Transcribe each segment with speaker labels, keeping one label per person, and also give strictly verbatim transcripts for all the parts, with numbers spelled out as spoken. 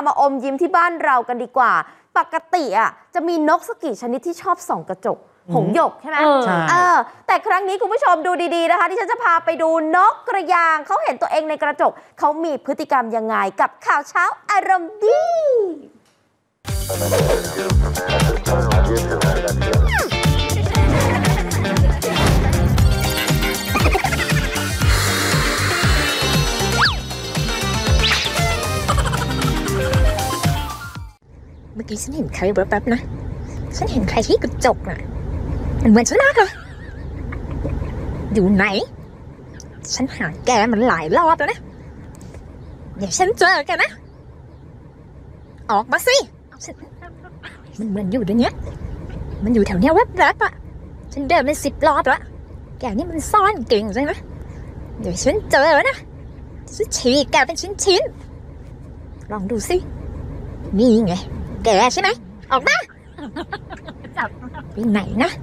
Speaker 1: มาอมยิ้มที่บ้านเรากันดีกว่าปกติอ่ะจะมีนกสักกี่ชนิดที่ชอบส่องกระจกหงส์หยกใช่ไหมเออแต่ครั้งนี้คุณผู้ชมดูดีๆนะคะที่ฉันจะพาไปดูนกกระยางเขาเห็นตัวเองในกระจกเขามีพฤติกรรมยังไงกับข่าวเช้าอารมณ์ดี
Speaker 2: เมื่อกี้ฉันเห็นใครแป๊บๆนะฉันเห็นใครที่กระจกน่ะมันเหมือนฉันมากเลยอยู่ไหนฉันหาแกมันหลายรอบแล้วนะเดี๋ยวฉันเจอแกนะออกมาสิมันเหมือนอยู่ตรงเนี้ยมันอยู่แถวเนี้ยแวบๆอ่ะฉันเดินเป็นสิบรอบแล้วแกนี่มันซ่อนเก่งใช่ไหมเดี๋ยวฉันเจอนะฉันฉีกแกเป็นชิ้นๆลองดูสินี่ไงแกใช่ไหมออกมาจับไปไหนนะ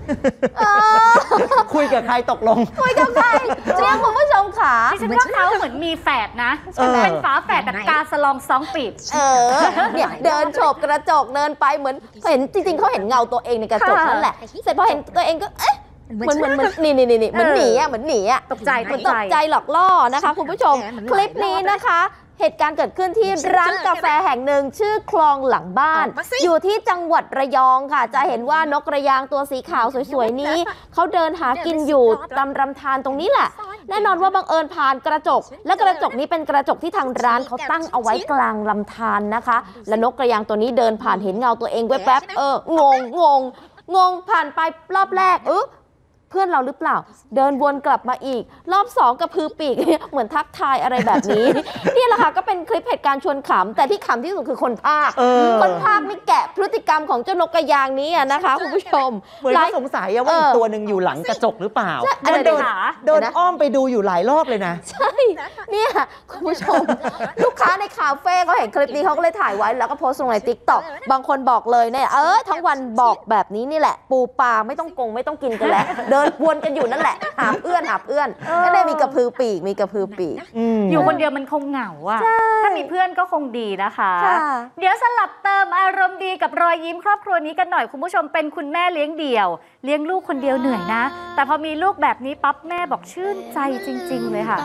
Speaker 3: คุยกับใครตกลง
Speaker 1: คุยกับใครเนี่ยคุณผู้ชมค่ะ
Speaker 4: ดิฉันว่าเขาเหมือนมีแฝดนะเป็นฝาแฝดแบบกาสลองสองปีบ
Speaker 1: เออเนี่ยเดินโฉบกระจกเดินไปเหมือนเห็นจริงๆเขาเห็นเงาตัวเองในกระจกนั่นแหละเสร็จพอเห็นตัวเองก็เอ๊ะเหมือนเหมือนเหมือนนี่นี่นี่เหมือนหนีอ่ะเหมือนหนีอ่ะ
Speaker 4: ตกใจ
Speaker 1: เหมือนตกใจหลอกล่อนะคะคุณผู้ชมคลิปนี้นะคะเหตุการณ์เกิดขึ้นที่ร้านกาแฟแห่งหนึ่งชื่อคลองหลังบ้านอยู่ที่จังหวัดระยองค่ะจะเห็นว่านกกระยางตัวสีขาวสวยๆนี้เขาเดินหากินอยู่ตามรำธารตรงนี้แหละแน่นอนว่าบังเอิญผ่านกระจกและกระจกนี้เป็นกระจกที่ทางร้านเขาตั้งเอาไว้กลางลำธารนะคะและนกกระยางตัวนี้เดินผ่านเห็นเงาตัวเองแวบๆเอองงงงงงผ่านไปรอบแรกเออเพื่อนเราหรือเปล่าเดินวนกลับมาอีกรอบสองกระพือปีกเหมือนทักทายอะไรแบบนี้นี่แหละค่ะก็เป็นคลิปเหตุการณ์ชวนขำแต่ที่ขำที่สุดคือคนพากย์คนพากย์นี่แกะพฤติกรรมของเจ้านกกระยางนี้นะคะคุณผู้ชม
Speaker 3: เหมือนสงสัยว่าอีกตัวหนึ่งอยู่หลังกระจกหรือเปล่าเดินเดินอ้อมไปดูอยู่หลายรอบเลยนะ
Speaker 1: ใช่เนี่ยคุณผู้ชมลูกค้าในคาเฟ่เขาเห็นคลิปนี้เขาก็เลยถ่ายไว้แล้วก็โพสต์ลงใน ติ๊กต็อก บางคนบอกเลยเนี่ยเออทั้งวันบอกแบบนี้นี่แหละปูปลาไม่ต้องกงไม่ต้องกินกันแล้วเดินวนกันอยู่นั่นแหละหาเพื่อนหาเพื่อนก็ได้มีกระพือปีกมีกระพือปีก
Speaker 4: อยู่คนเดียวมันคงเหงาอ่ะถ้ามีเพื่อนก็คงดีนะคะเดี๋ยวสลับเติมอารมณ์ดีกับรอยยิ้มครอบครัวนี้กันหน่อยคุณผู้ชมเป็นคุณแม่เลี้ยงเดี่ยวเลี้ยงลูกคนเดียวเหนื่อยนะแต่พอมีลูกแบบนี้ปั๊บแม่บอกชื่นใจจริงๆเลยค่ะ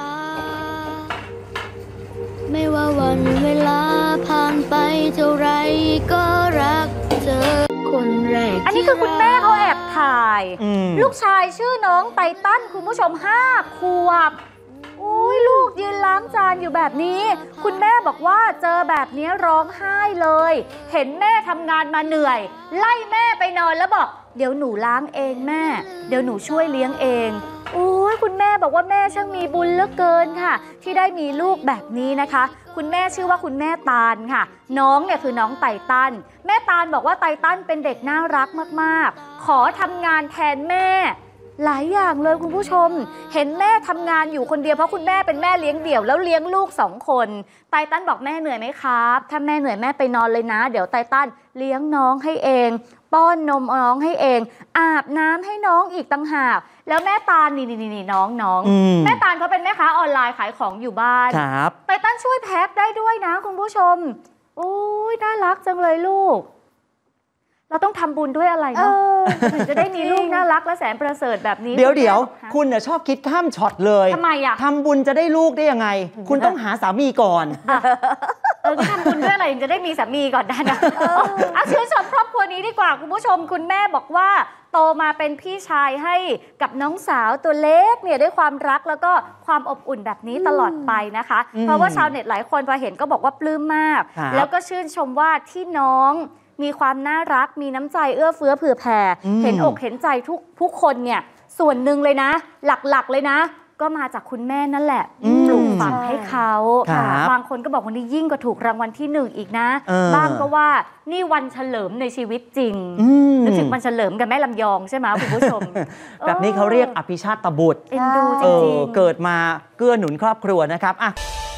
Speaker 5: ไม่ว่าวันเวลาผ่านไปเท่าไรก็รักเธอคนแรก
Speaker 4: อันนี้คือคุณแม่เขาแอบถ่ายลูกชายชื่อน้องไตตันคุณผู้ชมห้าขวบอุ้ยลูกยืนล้างจานอยู่แบบนี้คุณแม่บอกว่าเจอแบบนี้ร้องไห้เลยเห็นแม่ทำงานมาเหนื่อยไล่แม่ไปนอนแล้วบอกเดี๋ยวหนูล้างเองแม่เดี๋ยวหนูช่วยเลี้ยงเองโอ้ยคุณแม่บอกว่าแม่ช่างมีบุญเหลือเกินค่ะที่ได้มีลูกแบบนี้นะคะคุณแม่ชื่อว่าคุณแม่ตาลค่ะน้องเนี่ยคือน้องไตตันแม่ตาลบอกว่าไตตันเป็นเด็กน่ารักมากๆขอทำงานแทนแม่หลายอย่างเลยคุณผู้ชมเห็นแม่ทำงานอยู่คนเดียวเพราะคุณแม่เป็นแม่เลี้ยงเดี่ยวแล้วเลี้ยงลูกสองคนไตตันบอกแม่เหนื่อยไหมครับถ้าแม่เหนื่อยแม่ไปนอนเลยนะเดี๋ยวไตตันเลี้ยงน้องให้เองป้อนนมน้องให้เองอาบน้ำให้น้องอีกต่างหากแล้วแม่ตาลนี่นี่นี่น้องน้องแม่ตาลเขาเป็นแม่ค้าออนไลน์ขายของอยู่บ้าน
Speaker 3: ครับ
Speaker 4: ไตตันช่วยแพ็คได้ด้วยนะคุณผู้ชมโอ้ยน่ารักจังเลยลูกเราต้องทำบุญด้วยอะไรเนาะถึงจะได้มีลูกน่ารักและแสนประเสริฐแบบนี้
Speaker 3: เดี๋ยวเดี๋ยวคุณน่ะชอบคิดข้ามช็อตเลย
Speaker 4: ทำไมอะ
Speaker 3: ทำบุญจะได้ลูกได้ยังไงคุณต้องหาสามีก่อน
Speaker 4: เออทำบุญด้วยอะไรจะได้มีสามีก่อนได้นะเอาชื่นชมครอบครัวนี้ดีกว่าคุณผู้ชมคุณแม่บอกว่าโตมาเป็นพี่ชายให้กับน้องสาวตัวเล็กเนี่ยด้วยความรักแล้วก็ความอบอุ่นแบบนี้ตลอดไปนะคะเพราะว่าชาวเน็ตหลายคนพอเห็นก็บอกว่าปลื้มมากแล้วก็ชื่นชมว่าที่น้องมีความน่ารักมีน้ำใจเอื้อเฟื้อเผื่อแผ่เห็นอกเห็นใจทุกผู้คนเนี่ยส่วนหนึ่งเลยนะหลักๆเลยนะก็มาจากคุณแม่นั่นแหละปลูกฝังให้เขาบางคนก็บอกวันนี้ยิ่งกว่าถูกรางวัลที่หนึ่งอีกนะบ้างก็ว่านี่วันเฉลิมในชีวิตจริงนึกถึงวันเฉลิมกับแม่ลำยองใช่ไหมคุณผู้ชม
Speaker 3: แบบนี้เขาเรียกอภิชาติบุตร
Speaker 4: เอ็นดูจริง
Speaker 3: ๆเกิดมาเกื้อหนุนครอบครัวนะครับอ่ะ